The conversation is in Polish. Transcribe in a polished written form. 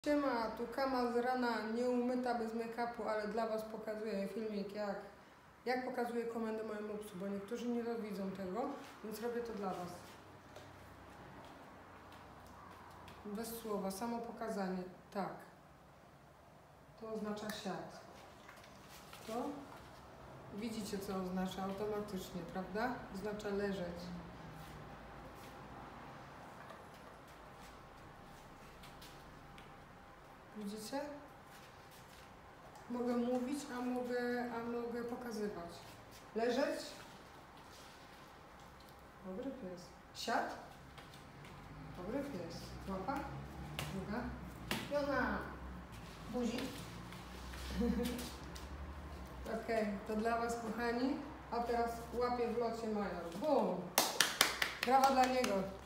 Siema, tu Kama z rana, nieumyta, bez make-upu, ale dla Was pokazuję filmik, jak pokazuję komendę mojemu psu, bo niektórzy nie widzą tego, więc robię to dla Was. Bez słowa, samo pokazanie. Tak. To oznacza siad. To widzicie, co oznacza automatycznie, prawda? Oznacza leżeć. Widzicie? Mogę mówić, a mogę pokazywać. Leżeć. Dobry pies. Siad. Dobry pies. Łapa. Druga. Jona. Buzi. Okej, to dla Was, kochani. A teraz łapie w locie major. Bum. Brawa dla niego.